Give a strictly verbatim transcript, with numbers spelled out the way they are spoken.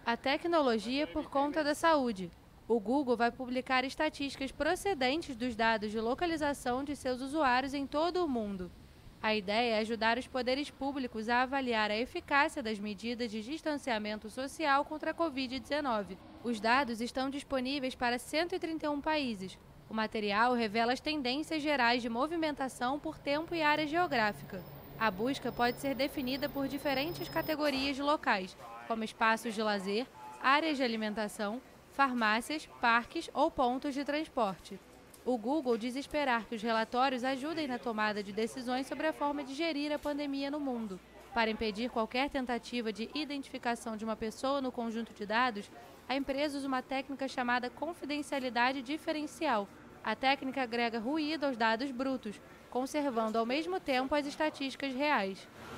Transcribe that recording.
A tecnologia por conta da saúde. O Google vai publicar estatísticas procedentes dos dados de localização de seus usuários em todo o mundo. A ideia é ajudar os poderes públicos a avaliar a eficácia das medidas de distanciamento social contra a covid dezenove. Os dados estão disponíveis para cento e trinta e um países. O material revela as tendências gerais de movimentação por tempo e área geográfica. A busca pode ser definida por diferentes categorias locais, como espaços de lazer, áreas de alimentação, farmácias, parques ou pontos de transporte. O Google diz esperar que os relatórios ajudem na tomada de decisões sobre a forma de gerir a pandemia no mundo. Para impedir qualquer tentativa de identificação de uma pessoa no conjunto de dados, a empresa usa uma técnica chamada confidencialidade diferencial. A técnica agrega ruído aos dados brutos, conservando ao mesmo tempo as estatísticas reais.